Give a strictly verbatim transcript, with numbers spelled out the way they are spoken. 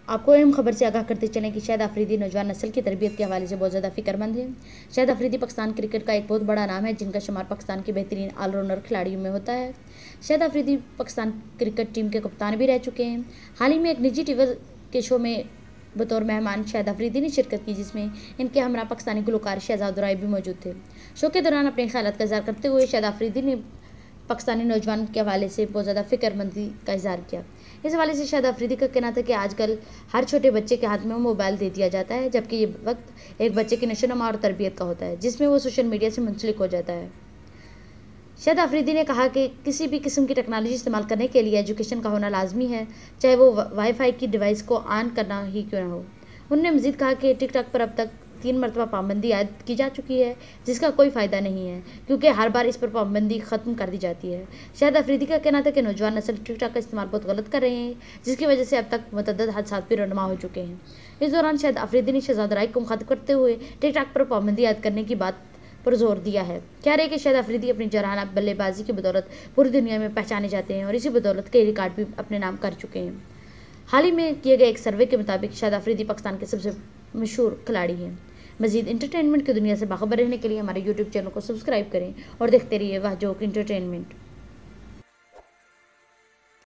आपको अहम खबर से आगाह करते चलें कि शाहिद अफरीदी नौजवान नस्ल की तरबियत के हवाले से बहुत ज़्यादा फिक्रमंद है। शाहिद अफरीदी पाकिस्तान क्रिकेट का एक बहुत बड़ा नाम है, जिनका शुमार पाकिस्तान के बेहतरीन ऑलराउंडर खिलाड़ियों में होता है। शाहिद अफरीदी पाकिस्तान क्रिकेट टीम के कप्तान भी रह चुके हैं। हाल ही में एक निजी टीवी के शो में बतौर मेहमान शाहिद अफरीदी ने शिरकत की, जिसमें इनके हमरा पाकिस्तानी गुलकार शहजाद राय भी मौजूद थे। शो के दौरान अपने ख्यालात का इज़हार करते हुए शाहिद अफरीदी ने पाकिस्तानी नौजवान के हवाले से बहुत ज़्यादा फिक्रमंदी का इज़हार किया। इस हवाले से शाहिद अफरीदी का कहना था कि आजकल हर छोटे बच्चे के हाथ में मोबाइल दे दिया जाता है, जबकि ये वक्त एक बच्चे की नशोनुमा और तरबियत का होता है, जिसमें वो सोशल मीडिया से मुंसलिक हो जाता है। शाहिद अफरीदी ने कहा कि किसी भी किस्म की टेक्नोलॉजी इस्तेमाल करने के लिए एजुकेशन का होना लाजमी है, चाहे वो वाईफाई की डिवाइस को ऑन करना ही क्यों ना हो। उन्होंने मजीद कहा कि टिकटॉक पर अब तक तीन मरतबा पाबंदी आयद की जा चुकी है, जिसका कोई फ़ायदा नहीं है, क्योंकि हर बार इस पर पाबंदी ख़त्म कर दी जाती है। शाहिद अफरीदी का कहना था कि नौजवान नस्ल टिकटॉक का इस्तेमाल बहुत गलत कर रहे हैं, जिसकी वजह से अब तक मुतअद्दिद हादसात भी रनुमा हो चुके हैं। इस दौरान शाहिद अफरीदी ने शहजाद राय को मुखातिब करते हुए टिकटॉक पर पाबंदी आयद करने की बात पर जोर दिया है। कह रहे कि शाहिद अफरीदी अपनी जराना बल्लेबाजी की बदौलत पूरी दुनिया में पहचाने जाते हैं और इसी बदौलत कई रिकॉर्ड भी अपने नाम कर चुके हैं। हाल ही में किए गए एक सर्वे के मुताबिक शाहिद अफरीदी पाकिस्तान के सबसे मशहूर खिलाड़ी हैं। मजीद इंटरटेनमेंट की दुनिया से बाखबर रहने के लिए हमारे यूट्यूब चैनल को सब्सक्राइब करें और देखते रहिए वाह जोक इंटरटेनमेंट।